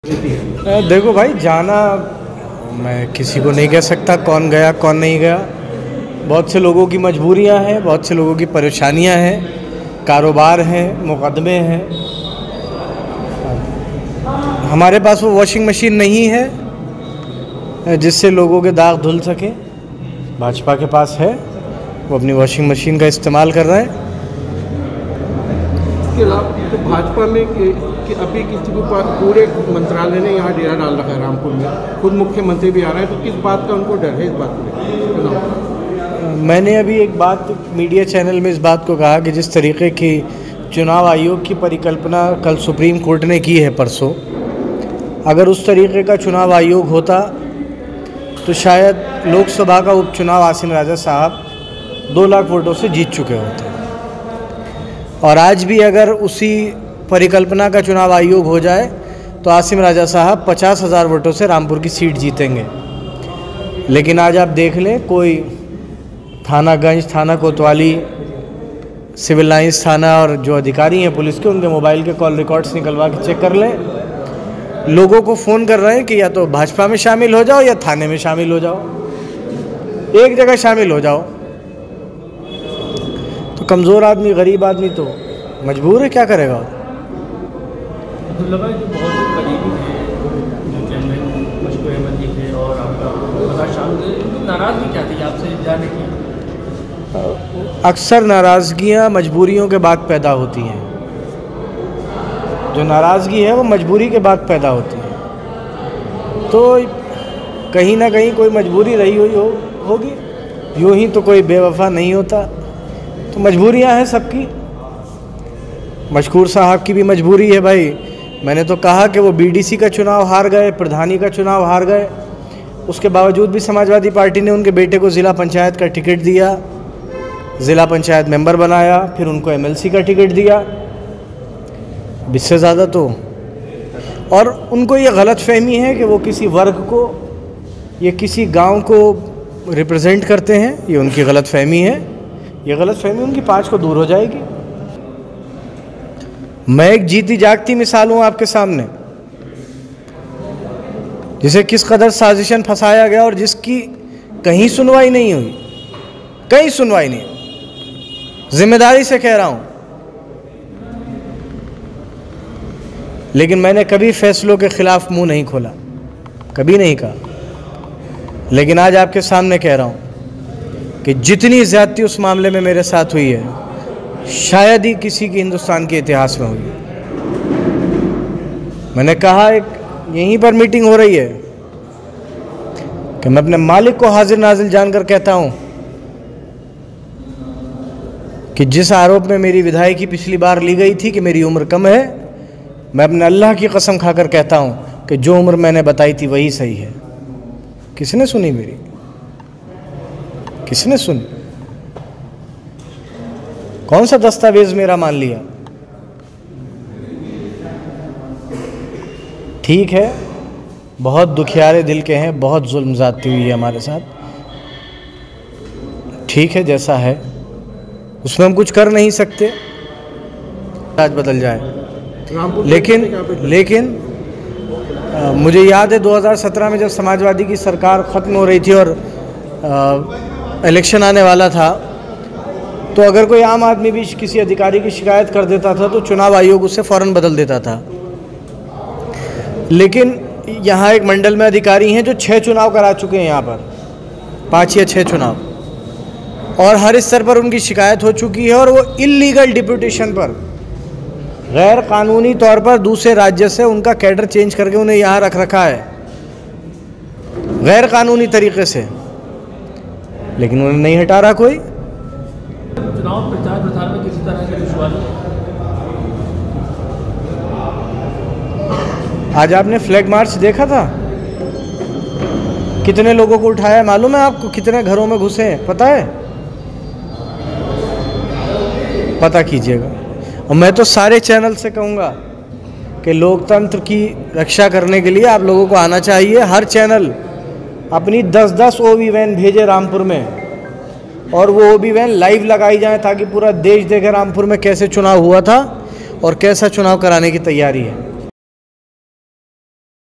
देखो भाई, जाना मैं किसी को नहीं कह सकता कौन गया कौन नहीं गया। बहुत से लोगों की मजबूरियां हैं, बहुत से लोगों की परेशानियां हैं, कारोबार हैं, मुकदमे हैं। हमारे पास वो वॉशिंग मशीन नहीं है जिससे लोगों के दाग धुल सके। भाजपा के पास है, वो अपनी वॉशिंग मशीन का इस्तेमाल कर रहे हैं। इसके अलावा तो भाजपा में कि अभी किसी को पूरे मंत्रालय ने यहाँ डेरा डाल रखा है रामपुर में, खुद मुख्यमंत्री भी आ रहे हैं, तो किस बात का उनको डर है इस बात को? मैंने अभी एक बात मीडिया चैनल में इस बात को कहा कि जिस तरीके की चुनाव आयोग की परिकल्पना कल सुप्रीम कोर्ट ने की है परसों, अगर उस तरीके का चुनाव आयोग होता तो शायद लोकसभा का उपचुनाव आसिम राजा साहब 2 लाख वोटों से जीत चुके होते। और आज भी अगर उसी परिकल्पना का चुनाव आयोग हो जाए तो आसिम राजा साहब 50,000 वोटों से रामपुर की सीट जीतेंगे। लेकिन आज आप देख लें, कोई थानागंज, थाना कोतवाली, सिविल लाइंस थाना और जो अधिकारी हैं पुलिस के, उनके मोबाइल के कॉल रिकॉर्ड्स निकलवा के चेक कर लें। लोगों को फ़ोन कर रहे हैं कि या तो भाजपा में शामिल हो जाओ या थाने में शामिल हो जाओ, एक जगह शामिल हो जाओ। तो कमज़ोर आदमी, गरीब आदमी तो मजबूर है, क्या करेगा? अब्दुल्ला भाई जो बहुत करीबी थे, जो चेयरमैन मशकूर अहमद जी थे और आपका प्रकाश शाह, उनकी नाराज़गी क्या थी आपसे जाने की? अक्सर नाराज़गियाँ मजबूरियों के बाद पैदा होती हैं। जो नाराज़गी है वो मजबूरी के बाद पैदा होती है। तो कहीं ना कहीं कोई मजबूरी रही हुई होगी। यूँ ही तो कोई बेवफा नहीं होता। तो मजबूरियां हैं सबकी। मशकूर साहब की भी मजबूरी है भाई। मैंने तो कहा कि वो बीडीसी का चुनाव हार गए, प्रधानी का चुनाव हार गए, उसके बावजूद भी समाजवादी पार्टी ने उनके बेटे को ज़िला पंचायत का टिकट दिया, ज़िला पंचायत मेंबर बनाया, फिर उनको एमएलसी का टिकट दिया। इससे ज़्यादा तो, और उनको ये गलतफहमी है कि वो किसी वर्ग को या किसी गांव को रिप्रेजेंट करते हैं। ये उनकी गलतफहमी है। ये गलतफहमी उनकी 5 को दूर हो जाएगी। मैं एक जीती जागती मिसाल हूँ आपके सामने, जिसे किस कदर साजिशन फंसाया गया और जिसकी कहीं सुनवाई नहीं हुई, कहीं सुनवाई नहीं। जिम्मेदारी से कह रहा हूँ। लेकिन मैंने कभी फैसलों के खिलाफ मुंह नहीं खोला, कभी नहीं कहा। लेकिन आज आपके सामने कह रहा हूं कि जितनी ज्यादती उस मामले में मेरे साथ हुई है, शायद ही किसी के हिंदुस्तान के इतिहास में हुई। मैंने कहा, एक यहीं पर मीटिंग हो रही है कि मैं अपने मालिक को हाजिर नाजिल जानकर कहता हूं कि जिस आरोप में मेरी विधायकी पिछली बार ली गई थी कि मेरी उम्र कम है, मैं अपने अल्लाह की कसम खाकर कहता हूं कि जो उम्र मैंने बताई थी वही सही है। किसने सुनी मेरी? किसने सुनी? कौन सा दस्तावेज मेरा मान लिया? ठीक है, बहुत दुखियारे दिल के हैं, बहुत जुल्म ज़्यादती हुई है हमारे साथ। ठीक है, जैसा है उसमें हम कुछ कर नहीं सकते। आज बदल जाए, लेकिन मुझे याद है 2017 में जब समाजवादी की सरकार ख़त्म हो रही थी और इलेक्शन आने वाला था, तो अगर कोई आम आदमी भी किसी अधिकारी की शिकायत कर देता था तो चुनाव आयोग उसे फ़ौरन बदल देता था। लेकिन यहाँ एक मंडल में अधिकारी हैं जो 6 चुनाव करा चुके हैं, यहाँ पर 5 या 6 चुनाव, और हर स्तर पर उनकी शिकायत हो चुकी है। और वो इल्लीगल डिप्यूटेशन पर, गैर कानूनी तौर पर दूसरे राज्य से उनका कैडर चेंज करके उन्हें यहाँ रख रखा है, गैर कानूनी तरीके से, लेकिन उन्हें नहीं हटा रहा कोई। चुनाव प्रचार प्रसार में किसी तरह की दुश्वारी? आज आपने फ्लैग मार्च देखा था? कितने लोगों को उठाया मालूम है आपको? कितने घरों में घुसे हैं पता है? पता कीजिएगा। और मैं तो सारे चैनल से कहूँगा कि लोकतंत्र की रक्षा करने के लिए आप लोगों को आना चाहिए। हर चैनल अपनी 10-10 ओबी वैन भेजे रामपुर में, और वो ओबी वैन लाइव लगाई जाए ताकि पूरा देश देखे रामपुर में कैसे चुनाव हुआ था और कैसा चुनाव कराने की तैयारी है।